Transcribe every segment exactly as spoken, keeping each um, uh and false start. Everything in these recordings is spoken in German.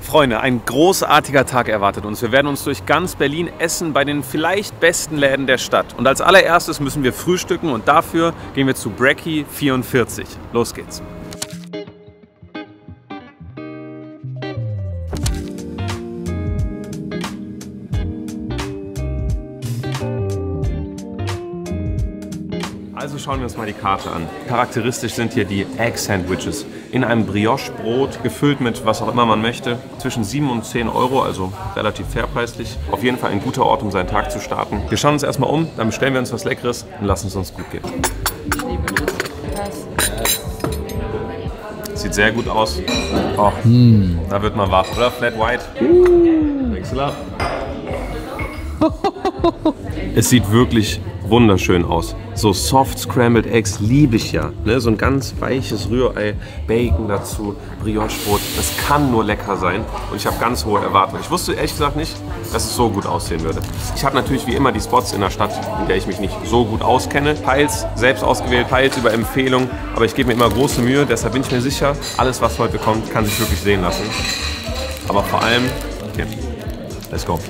Freunde, ein großartiger Tag erwartet uns. Wir werden uns durch ganz Berlin essen bei den vielleicht besten Läden der Stadt. Und als allererstes müssen wir frühstücken und dafür gehen wir zu Brecci vierundvierzig. Los geht's. Also schauen wir uns mal die Karte an. Charakteristisch sind hier die Egg Sandwiches in einem Brioche-Brot, gefüllt mit was auch immer man möchte. Zwischen sieben und zehn Euro, also relativ fairpreislich. Auf jeden Fall ein guter Ort, um seinen Tag zu starten. Wir schauen uns erstmal um, dann bestellen wir uns was Leckeres und lassen es uns gut gehen. Sieht sehr gut aus. Oh, mm. Da wird man wach, oder? Flat White. Uh. Wechsel ab. Es sieht wirklich wunderschön aus. So Soft Scrambled Eggs liebe ich ja. Ne? So ein ganz weiches Rührei, Bacon dazu, Brioche-Brot. Das kann nur lecker sein. Und ich habe ganz hohe Erwartungen. Ich wusste ehrlich gesagt nicht, dass es so gut aussehen würde. Ich habe natürlich wie immer die Spots in der Stadt, in der ich mich nicht so gut auskenne. Teils selbst ausgewählt, teils über Empfehlung. Aber ich gebe mir immer große Mühe. Deshalb bin ich mir sicher, alles was heute kommt, kann sich wirklich sehen lassen. Aber vor allem, okay, let's go.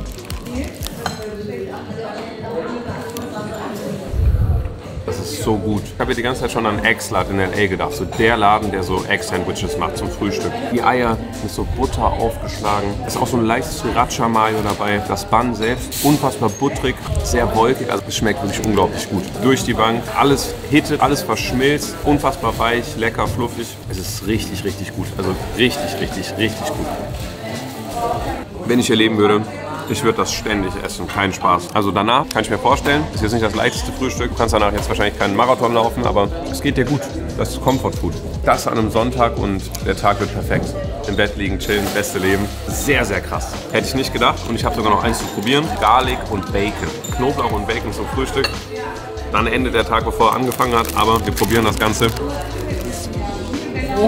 Das ist so gut. Ich habe ja die ganze Zeit schon an Eggslat in L A gedacht. So der Laden, der so Egg-Sandwiches macht zum Frühstück. Die Eier mit so Butter aufgeschlagen. Ist auch so ein leichtes Sriracha-Mayo dabei. Das Bun selbst unfassbar butterig, sehr wolkig. Also es schmeckt wirklich unglaublich gut. Durch die Bank, alles hittet, alles verschmilzt. Unfassbar weich, lecker, fluffig. Es ist richtig, richtig gut. Also richtig, richtig, richtig gut. Wenn ich hier leben würde, ich würde das ständig essen, kein Spaß. Also danach kann ich mir vorstellen, ist jetzt nicht das leichteste Frühstück, du kannst danach jetzt wahrscheinlich keinen Marathon laufen, aber es geht dir gut. Das ist Comfort Food. Das an einem Sonntag und der Tag wird perfekt. Im Bett liegen, chillen, beste Leben. Sehr, sehr krass. Hätte ich nicht gedacht und ich habe sogar noch eins zu probieren. Garlic und Bacon. Knoblauch und Bacon zum Frühstück. Dann endet der Tag, bevor er angefangen hat, aber wir probieren das Ganze. Oh,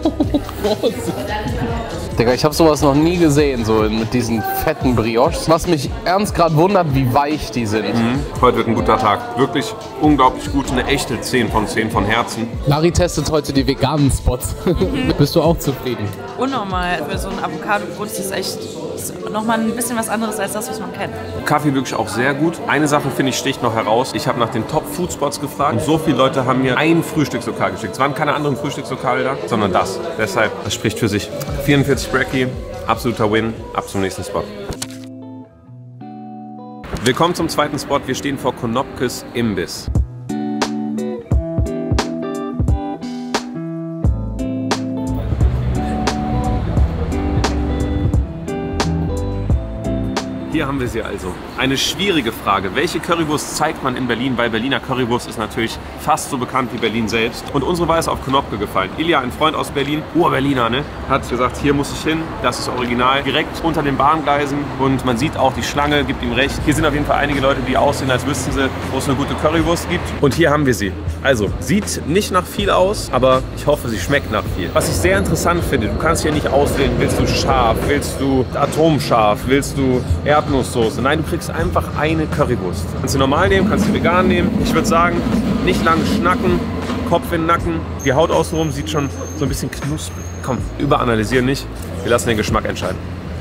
Digga, ich habe sowas noch nie gesehen, so mit diesen fetten Brioches. Was mich ernst gerade wundert, wie weich die sind. Mhm. Heute wird ein guter Tag. Wirklich unglaublich gut. Eine echte zehn von zehn von Herzen. Larry testet heute die veganen Spots. Mhm. Bist du auch zufrieden? Unnormal. Für so ein Avocado-Brot ist das echt nochmal ein bisschen was anderes als das, was man kennt. Kaffee wirklich auch sehr gut. Eine Sache, finde ich, sticht noch heraus. Ich habe nach den Top-Food-Spots gefragt und so viele Leute haben mir ein Frühstückslokal geschickt. Es waren keine anderen Frühstückslokale da, sondern das. Deshalb, das spricht für sich. vierundvierzig Brecci, absoluter Win. Ab zum nächsten Spot. Willkommen zum zweiten Spot. Wir stehen vor Konopkes Imbiss. Hier haben wir sie also. Eine schwierige Frage. Welche Currywurst zeigt man in Berlin? Weil Berliner Currywurst ist natürlich fast so bekannt wie Berlin selbst. Und unsere war es auf Konopke gefallen. Ilja, ein Freund aus Berlin, Ur-Berliner, ne, hat gesagt, hier muss ich hin. Das ist original. Direkt unter den Bahngleisen. Und man sieht auch die Schlange, gibt ihm recht. Hier sind auf jeden Fall einige Leute, die aussehen, als wüssten sie, wo es eine gute Currywurst gibt. Und hier haben wir sie. Also, sieht nicht nach viel aus, aber ich hoffe, sie schmeckt nach viel. Was ich sehr interessant finde, du kannst hier nicht auswählen, willst du scharf, willst du atomscharf, willst du Erdnusssoße. Nein, du kriegst einfach eine Currywurst. Kannst du normal nehmen, kannst du vegan nehmen. Ich würde sagen, nicht lang schnacken, Kopf in den Nacken. Die Haut außenrum sieht schon so ein bisschen knusprig. Komm, überanalysieren nicht. Wir lassen den Geschmack entscheiden.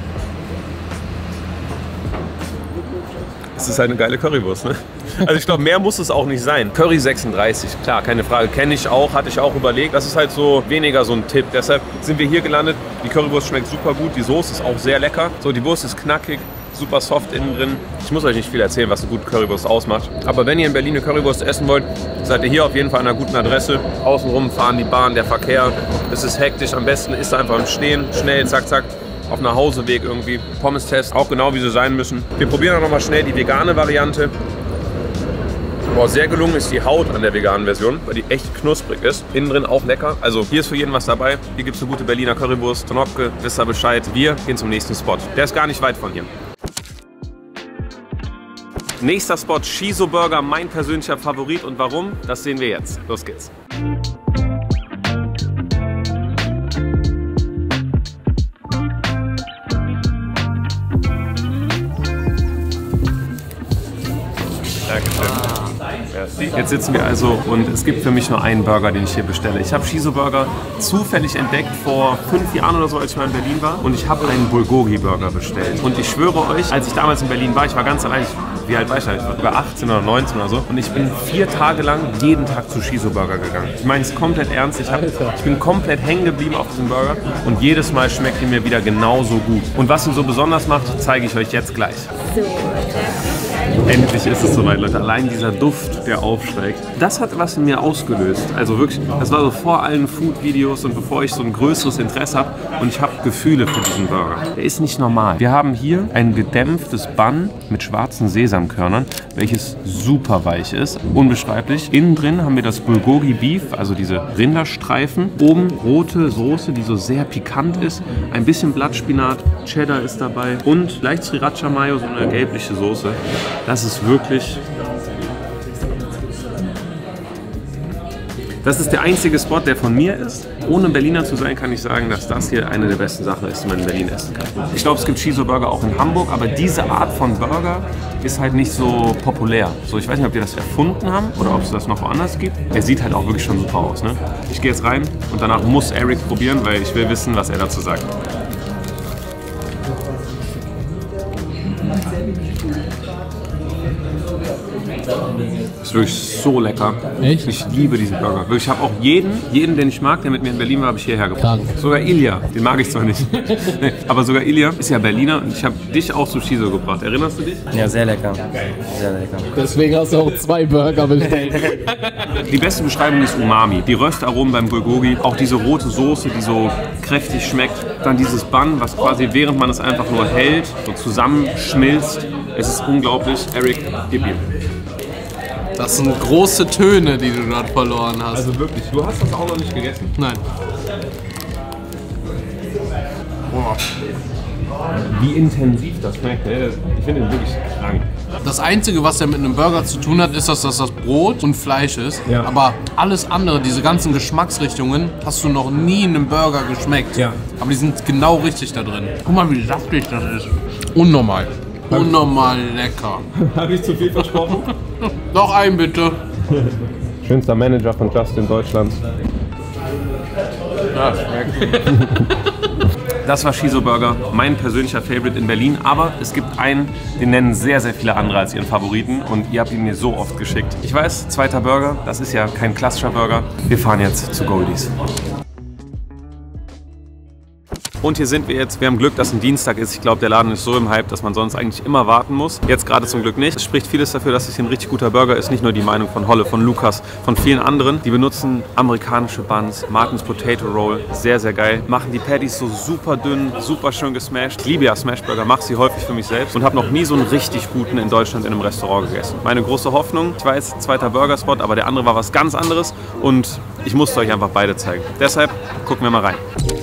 Es ist halt eine geile Currywurst, ne? Also ich glaube, mehr muss es auch nicht sein. Curry sechsunddreißig, klar, keine Frage. Kenne ich auch, hatte ich auch überlegt. Das ist halt so weniger so ein Tipp. Deshalb sind wir hier gelandet. Die Currywurst schmeckt super gut. Die Soße ist auch sehr lecker. So, die Wurst ist knackig, super soft innen drin. Ich muss euch nicht viel erzählen, was eine gute Currywurst ausmacht. Aber wenn ihr in Berlin eine Currywurst essen wollt, seid ihr hier auf jeden Fall an einer guten Adresse. Außenrum fahren die Bahn, der Verkehr. Es ist hektisch. Am besten ist einfach im Stehen. Schnell, zack, zack. Auf einem Hauseweg irgendwie. Pommes-Test, auch genau wie sie sein müssen. Wir probieren auch noch mal schnell die vegane Variante. Boah, sehr gelungen ist die Haut an der veganen Version, weil die echt knusprig ist. Innen drin auch lecker. Also hier ist für jeden was dabei. Hier gibt es eine gute Berliner Currywurst. Konopke, wisst ihr Bescheid. Wir gehen zum nächsten Spot. Der ist gar nicht weit von hier. Nächster Spot, Shiso Burger, mein persönlicher Favorit. Und warum? Das sehen wir jetzt. Los geht's. Dankeschön. Ja, Jetzt sitzen wir also und es gibt für mich nur einen Burger, den ich hier bestelle. Ich habe Shiso Burger zufällig entdeckt vor fünf Jahren oder so, als ich mal in Berlin war. Und ich habe einen Bulgogi Burger bestellt. Und ich schwöre euch, als ich damals in Berlin war, ich war ganz allein, wie alt war ich da? Ich war sogar achtzehn oder neunzehn oder so. Und ich bin vier Tage lang jeden Tag zu Shiso Burger gegangen. Ich meine es komplett ernst. Ich, hab, ich bin komplett hängen geblieben auf diesem Burger. Und jedes Mal schmeckt er mir wieder genauso gut. Und was ihn so besonders macht, zeige ich euch jetzt gleich. Endlich ist es soweit, Leute. Allein dieser Duft, der aufsteigt, das hat was in mir ausgelöst. Also wirklich, das war so vor allen Food-Videos und bevor ich so ein größeres Interesse habe. Und ich habe Gefühle für diesen Burger. Der ist nicht normal. Wir haben hier ein gedämpftes Bun mit schwarzen Sesamkörnern, welches super weich ist. Unbeschreiblich. Innen drin haben wir das Bulgogi Beef, also diese Rinderstreifen. Oben rote Soße, die so sehr pikant ist. Ein bisschen Blattspinat, Cheddar ist dabei und leicht Sriracha Mayo, so eine gelbliche Soße. Das ist wirklich... Das ist der einzige Spot, der von mir ist. Ohne Berliner zu sein, kann ich sagen, dass das hier eine der besten Sachen ist, die man in Berlin essen kann. Ich glaube, es gibt Shiso Burger auch in Hamburg, aber diese Art von Burger ist halt nicht so populär. So, ich weiß nicht, ob die das erfunden haben oder ob es das noch woanders gibt. Der sieht halt auch wirklich schon super aus, ne? Ich gehe jetzt rein und danach muss Eric probieren, weil ich will wissen, was er dazu sagt. Ist wirklich so lecker. Echt? Ich liebe diesen Burger. Wirklich, ich habe auch jeden, jeden, den ich mag, der mit mir in Berlin war, habe ich hierher gebracht. Krank. Sogar Ilja, den mag ich zwar nicht. Nee, aber sogar Ilja ist ja Berliner und ich habe dich auch zu Shiso gebracht. Erinnerst du dich? Ja, sehr lecker. Sehr lecker. Deswegen hast du auch zwei Burger bestellt. Die beste Beschreibung ist Umami. Die Röstaromen beim Bulgogi, auch diese rote Soße, die so kräftig schmeckt. Dann dieses Bun, was quasi während man es einfach nur hält, so zusammenschmilzt. Es ist unglaublich. Eric, gib ihm. Das sind große Töne, die du dort verloren hast. Also wirklich, du hast das auch noch nicht gegessen. Nein. Boah. Wie intensiv das schmeckt, ey. Ich finde den wirklich krank. Das Einzige, was ja mit einem Burger zu tun hat, ist, dass das das Brot und Fleisch ist. Ja. Aber alles andere, diese ganzen Geschmacksrichtungen, hast du noch nie in einem Burger geschmeckt. Ja. Aber die sind genau richtig da drin. Guck mal, wie saftig das ist. Unnormal. Unnormal lecker. Habe ich zu viel versprochen? Noch einen bitte. Schönster Manager von Justin Deutschland. Ja, schmeckt. Das war Shiso Burger, mein persönlicher Favorite in Berlin. Aber es gibt einen, den nennen sehr, sehr viele andere als ihren Favoriten. Und ihr habt ihn mir so oft geschickt. Ich weiß, zweiter Burger, das ist ja kein klassischer Burger. Wir fahren jetzt zu Goldies. Und hier sind wir jetzt. Wir haben Glück, dass ein Dienstag ist. Ich glaube, der Laden ist so im Hype, dass man sonst eigentlich immer warten muss. Jetzt gerade zum Glück nicht. Es spricht vieles dafür, dass es hier ein richtig guter Burger ist. Nicht nur die Meinung von Holle, von Lukas, von vielen anderen. Die benutzen amerikanische Buns, Martins Potato Roll. Sehr, sehr geil. Machen die Patties so super dünn, super schön gesmashed. Ich liebe ja Smashburger, mache sie häufig für mich selbst und habe noch nie so einen richtig guten in Deutschland in einem Restaurant gegessen. Meine große Hoffnung, ich weiß, zweiter Burgerspot, aber der andere war was ganz anderes und ich musste euch einfach beide zeigen. Deshalb gucken wir mal rein.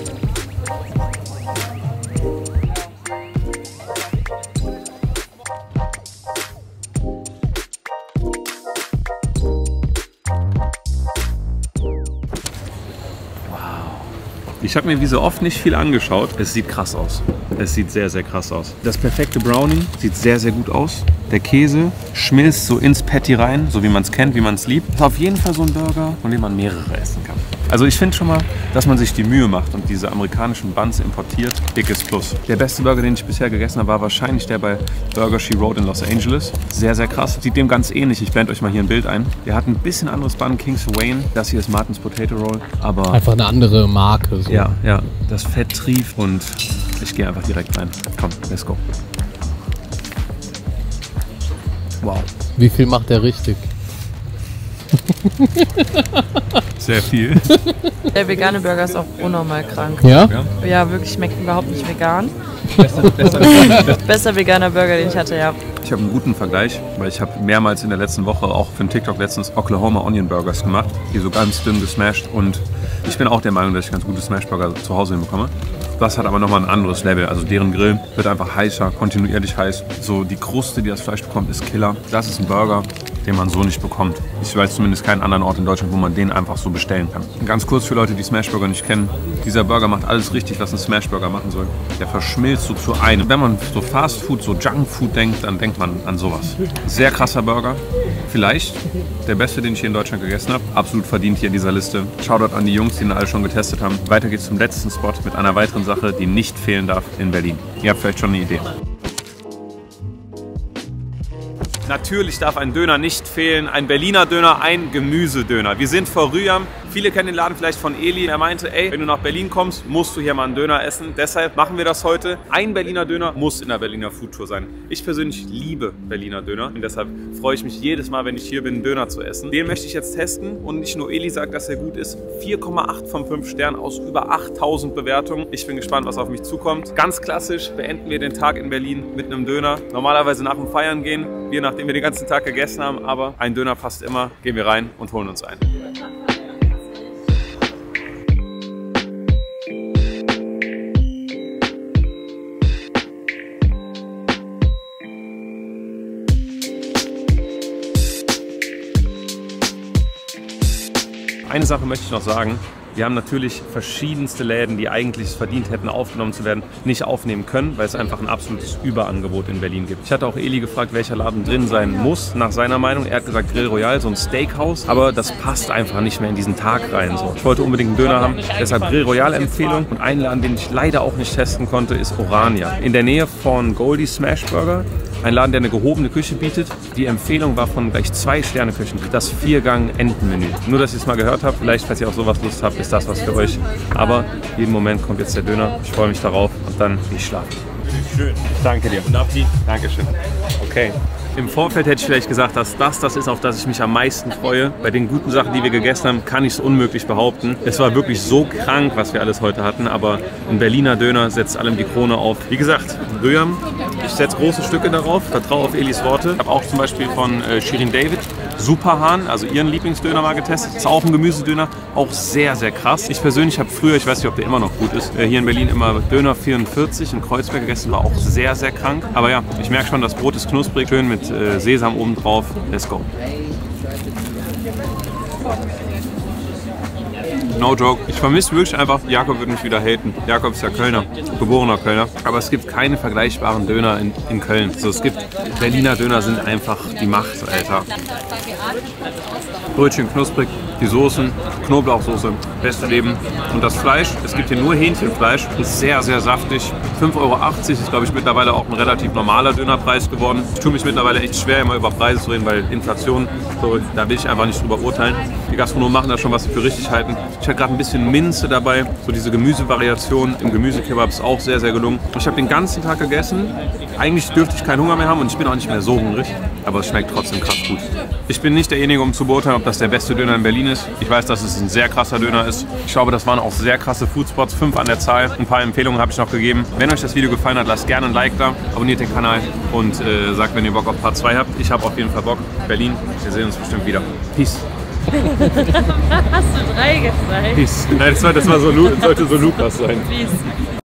Ich habe mir wie so oft nicht viel angeschaut. Es sieht krass aus. Es sieht sehr, sehr krass aus. Das perfekte Brownie sieht sehr, sehr gut aus. Der Käse schmilzt so ins Patty rein, so wie man es kennt, wie man es liebt. Ist auf jeden Fall so ein Burger, von dem man mehrere essen kann. Also ich finde schon mal, dass man sich die Mühe macht und diese amerikanischen Buns importiert, dickes Plus. Der beste Burger, den ich bisher gegessen habe, war wahrscheinlich der bei Burger She Wrote in Los Angeles. Sehr, sehr krass. Sieht dem ganz ähnlich. Ich blende euch mal hier ein Bild ein. Der hat ein bisschen anderes Bun, King's Wayne. Das hier ist Martins Potato Roll. Aber einfach eine andere Marke. So. Ja, ja. Das Fett trieft und ich gehe einfach direkt rein. Komm, let's go. Wow. Wie viel macht der richtig? Sehr viel. Der vegane Burger ist auch unnormal krank. Ja? Ja, Ja, wirklich, schmeckt überhaupt nicht vegan. besser, besser. Bester veganer Burger, den ich hatte, ja. Ich habe einen guten Vergleich, weil ich habe mehrmals in der letzten Woche auch für einen TikTok letztens Oklahoma Onion Burgers gemacht, die so ganz dünn gesmashed und ich bin auch der Meinung, dass ich ganz gute Smashburger zu Hause hinbekomme. Das hat aber nochmal ein anderes Level, also deren Grill wird einfach heißer, kontinuierlich heiß. So die Kruste, die das Fleisch bekommt, ist Killer. Das ist ein Burger, den man so nicht bekommt. Ich weiß zumindest keinen anderen Ort in Deutschland, wo man den einfach so bestellen kann. Ganz kurz für Leute, die Smashburger nicht kennen. Dieser Burger macht alles richtig, was ein Smashburger machen soll. Der verschmilzt so zu einem. Wenn man so Fast Food, so Junk Food denkt, dann denkt man an sowas. Sehr krasser Burger. Vielleicht der beste, den ich hier in Deutschland gegessen habe. Absolut verdient hier in dieser Liste. Shoutout an die Jungs, die ihn alle schon getestet haben. Weiter geht's zum letzten Spot mit einer weiteren Sache, die nicht fehlen darf in Berlin. Ihr habt vielleicht schon eine Idee. Natürlich darf ein Döner nicht fehlen. Ein Berliner Döner, ein Gemüsedöner. Wir sind vor Rüyam. Viele kennen den Laden vielleicht von Eli. Er meinte, ey, wenn du nach Berlin kommst, musst du hier mal einen Döner essen. Deshalb machen wir das heute. Ein Berliner Döner muss in der Berliner Foodtour sein. Ich persönlich liebe Berliner Döner und deshalb freue ich mich jedes Mal, wenn ich hier bin, einen Döner zu essen. Den möchte ich jetzt testen und nicht nur Eli sagt, dass er gut ist. vier Komma acht von fünf Sternen aus über achttausend Bewertungen. Ich bin gespannt, was auf mich zukommt. Ganz klassisch beenden wir den Tag in Berlin mit einem Döner. Normalerweise nach dem Feiern gehen wir, nachdem wir den ganzen Tag gegessen haben, aber ein Döner passt immer. Gehen wir rein und holen uns einen. Eine Sache möchte ich noch sagen. Wir haben natürlich verschiedenste Läden, die eigentlich es verdient hätten, aufgenommen zu werden, nicht aufnehmen können, weil es einfach ein absolutes Überangebot in Berlin gibt. Ich hatte auch Eli gefragt, welcher Laden drin sein muss, nach seiner Meinung. Er hat gesagt Grill Royal, so ein Steakhouse, aber das passt einfach nicht mehr in diesen Tag rein. So. Ich wollte unbedingt einen Döner haben, deshalb Grill Royal Empfehlung. Und ein Laden, den ich leider auch nicht testen konnte, ist Orania. In der Nähe von Goldie Smashburger. Ein Laden, der eine gehobene Küche bietet. Die Empfehlung war von gleich zwei Sterne-Küchen. Das Viergang-Entenmenü. Nur, dass ihr es mal gehört habt, vielleicht, falls ihr auf sowas Lust habt, ist das was für euch. Aber jeden Moment kommt jetzt der Döner. Ich freue mich darauf und dann gehe ich schlafen. Schön. Danke dir. Und Appetit. Dankeschön. Okay. Im Vorfeld hätte ich vielleicht gesagt, dass das das ist, auf das ich mich am meisten freue. Bei den guten Sachen, die wir gegessen haben, kann ich es unmöglich behaupten. Es war wirklich so krank, was wir alles heute hatten, aber ein Berliner Döner setzt allem die Krone auf. Wie gesagt, Rüyam, ich setze große Stücke darauf, vertraue auf Elis Worte. Ich habe auch zum Beispiel von äh, Shirin David Superhahn, also ihren Lieblingsdöner mal getestet. Ist auch ein Gemüsedöner, auch sehr, sehr krass. Ich persönlich habe früher, ich weiß nicht, ob der immer noch gut ist, äh, hier in Berlin immer Döner vierundvierzig in Kreuzberg gegessen, war auch sehr, sehr krank. Aber ja, ich merke schon, das Brot ist knusprig, schön mit äh, Sesam oben drauf. Let's go. No joke. Ich vermisse wirklich einfach, Jakob wird mich wieder haten. Jakob ist ja Kölner, geborener Kölner. Aber es gibt keine vergleichbaren Döner in, in Köln. So, es gibt, Berliner Döner sind einfach die Macht, Alter. Brötchen knusprig, die Soßen, Knoblauchsoße, beste Leben. Und das Fleisch, es gibt hier nur Hähnchenfleisch, ist sehr, sehr saftig. fünf Euro achtzig ist, glaube ich, mittlerweile auch ein relativ normaler Dönerpreis geworden. Ich tue mich mittlerweile echt schwer, immer über Preise zu reden, weil Inflation, so, da will ich einfach nicht drüber urteilen. Die Gastronomen machen da schon, was sie für richtig halten. Ich hatte gerade ein bisschen Minze dabei, so diese Gemüsevariation im Gemüsekebab ist auch sehr, sehr gelungen. Ich habe den ganzen Tag gegessen. Eigentlich dürfte ich keinen Hunger mehr haben und ich bin auch nicht mehr so hungrig, aber es schmeckt trotzdem krass gut. Ich bin nicht derjenige, um zu beurteilen, ob das der beste Döner in Berlin ist. Ich weiß, dass es ein sehr krasser Döner ist. Ich glaube, das waren auch sehr krasse Foodspots, fünf an der Zahl. Ein paar Empfehlungen habe ich noch gegeben. Wenn euch das Video gefallen hat, lasst gerne ein Like da, abonniert den Kanal und äh, sagt, wenn ihr Bock auf Part zwei habt. Ich habe auf jeden Fall Bock. Berlin, wir sehen uns bestimmt wieder. Peace. Hast du drei gezeigt? Peace. Nein, das, war, das war so, sollte so Lukas sein. Peace.